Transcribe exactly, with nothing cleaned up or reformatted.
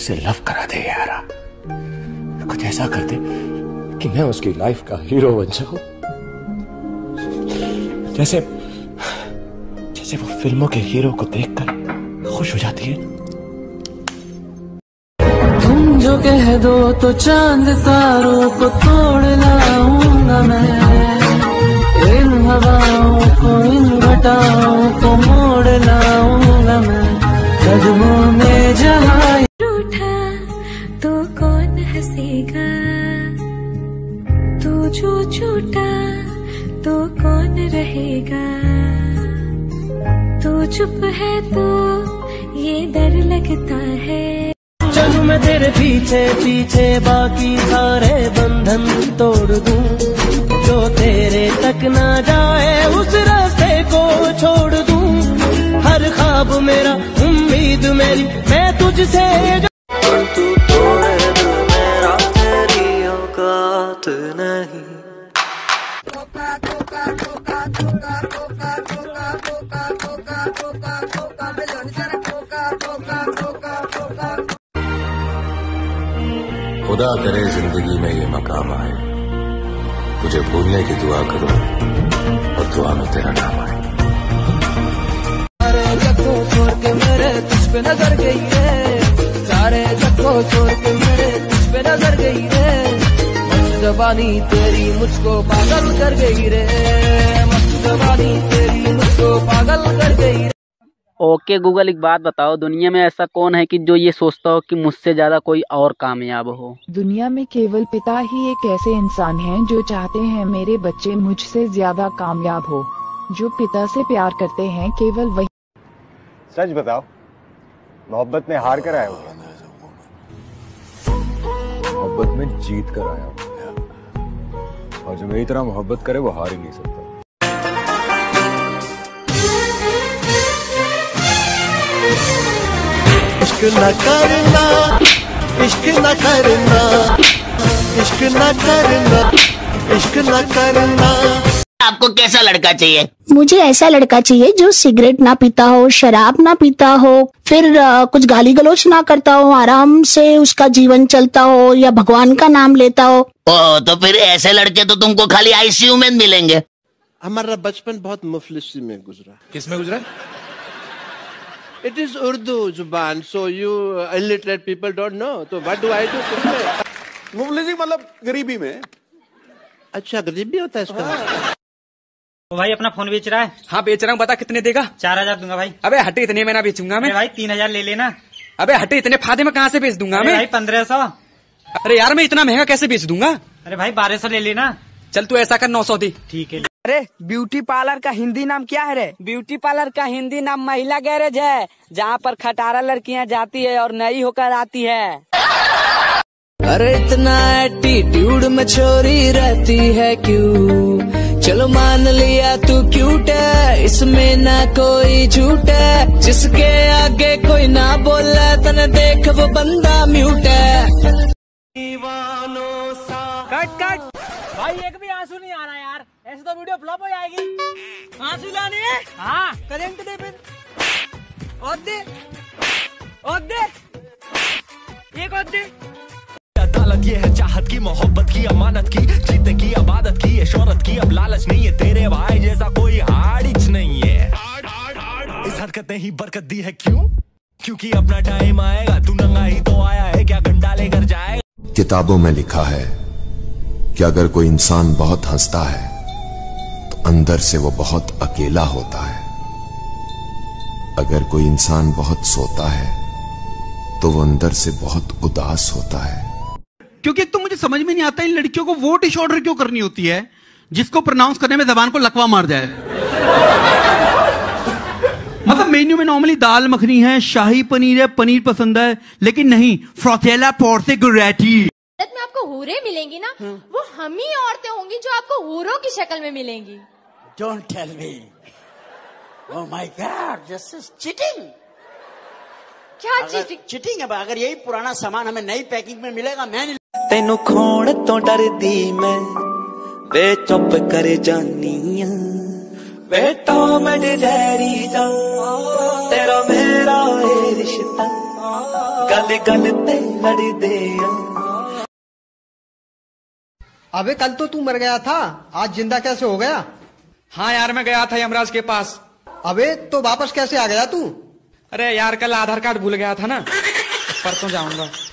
से लव करा दे यारा, कुछ ऐसा कर दे कि मैं उसकी लाइफ का हीरो बन जाऊं, जैसे जैसे वो फिल्मों के हीरो को देखकर खुश हो जाती है। तुम जो कह दो तो चांद तारों को तोड़ लाऊंगा मैं, इन हवाओं को इन घटाओं को मोड़ लाऊंगा मैं, कदमों में जहाँ रूठा तो कौन हंसेगा, तू जो छूटा तो कौन रहेगा, तू चुप है तो ये डर लगता है। चलूं मैं तेरे पीछे पीछे बाकी सारे बंधन तोड़ दूं, जो तेरे तक ना जाए उस रास्ते को छोड़ दूं, हर ख्वाब मेरा उम्मीद मेरी मैं तुझसे तू तोड़े दिल मेरा, तेरी औकात नहीं। खुदा करे जिंदगी में ये मकाम आए, तुझे भूलने की दुआ करूं और दुआ में तेरा नाम आए। सारे जगह छोड़ के मेरे तुझ पे नजर गई रे, सारे जगह छोड़ के मेरे तुझ पे नजर गई रे, मस्त जवानी तेरी मुझको पागल कर गई रे, मस्त जवानी तेरी मुझको पागल कर गई रे। ओके गूगल, एक बात बताओ, दुनिया में ऐसा कौन है कि जो ये सोचता हो कि मुझसे ज्यादा कोई और कामयाब हो? दुनिया में केवल पिता ही एक ऐसे इंसान हैं जो चाहते हैं मेरे बच्चे मुझसे ज्यादा कामयाब हो, जो पिता से प्यार करते हैं केवल वही। सच बताओ, मोहब्बत में हार कर आया हो? मोहब्बत में जीत कर आया हूं, और जो मेरी तरह मोहब्बत करे वो हार ही नहीं सकता। इश्क न करना, इश्क न करना, इश्क न करना, इश्क न करना। आपको कैसा लड़का चाहिए? मुझे ऐसा लड़का चाहिए जो सिगरेट ना पीता हो, शराब ना पीता हो, फिर आ, कुछ गाली गलौज ना करता हो, आराम से उसका जीवन चलता हो या भगवान का नाम लेता हो। ओ, तो फिर ऐसे लड़के तो तुमको खाली आईसीयू में मिलेंगे। हमारा बचपन बहुत मुफलिसी में गुजरा। किसमें गुजरा? It is Urdu जुबान, so you illiterate people don't know. तो what do I do? मुफलिसी मतलब गरीबी में। अच्छा, गरीबी होता है इसका। हाँ। तो भाई अपना फोन बेच रहा है? हाँ बेच रहा हूँ, बता कितने देगा? चार हजार दूंगा भाई। अबे हटे, इतने में ना बेचूंगा मैं। भाई तीन हजार ले लेना। अबे हटे, इतने फायदे में कहाँ से बेच दूंगा मैं? भाई पंद्रह सौ। अरे यार मैं इतना महंगा कैसे बेच दूंगा? अरे भाई बारह सौ ले लेना। चल तू ऐसा कर, नौ सौ दे। ठीक है। अरे ब्यूटी पार्लर का हिंदी नाम क्या है रे? ब्यूटी पार्लर का हिंदी नाम महिला गैरेज है, जहाँ पर खटारा लड़कियाँ जाती है और नई होकर आती है। अरे इतना एटीट्यूड में छोरी रहती है क्यों? चलो मान लिया तू क्यूट है, इसमें ना कोई झूठ है, जिसके आगे कोई ना बोला तने देख वो बंदा म्यूट है। कट कट भाई, एक भी आंसू नहीं आ रहा यार, ऐसे तो वीडियो फ्लॉप हो जाएगी। आंसू लाने हैं? हाँ करंट दे फिर, और दे और दे एक और दे। अदालत ये है चाहत की, मोहब्बत की, अमानत की, जीते की, अबादत की, ये शोहरत की, अब लालच नहीं है, तेरे भाई जैसा कोई हाड़िच नहीं है। इस हरकत ने ही बरकत दी है, क्यों? क्योंकि अपना टाइम आएगा, तू नंगा ही तो आया है, क्या गंडा लेकर जाएगा? किताबों में लिखा है कि अगर कोई इंसान बहुत हंसता है तो अंदर से वो बहुत अकेला होता है, अगर कोई इंसान बहुत सोता है तो वो अंदर से बहुत उदास होता है। क्योंकि एक तो मुझे समझ में नहीं आता इन लड़कियों को वो डिश ऑर्डर क्यों करनी होती है जिसको प्रोनाउंस करने में जबान को लकवा मार जाए। मतलब मेन्यू में नॉर्मली दाल मखनी है, शाही पनीर है, पनीर पसंद है, लेकिन नहीं, फ्रोथेला पोर्सेगुरेटी। में आपको हूरें मिलेंगी ना, वो हम ही औरतें होंगी जो आपको हूरों की शक्ल में मिलेंगी। Don't tell me. Oh my God, this is cheating. क्या चीटिंग? चीटिंग है। अगर यही पुराना सामान हमें नई पैकिंग में मिलेगा, मैं नहीं। तेनू खोण तो डरदी मैं, वे चुप कर जानी बेटा मैं डरी जा, तेरा मेरा है रिश्ता, गल गल ते लड़ दे। अबे कल तो तू मर गया था, आज जिंदा कैसे हो गया? हाँ यार मैं गया था यमराज के पास। अबे तो वापस कैसे आ गया तू? अरे यार कल आधार कार्ड भूल गया था ना, परसों जाऊंगा।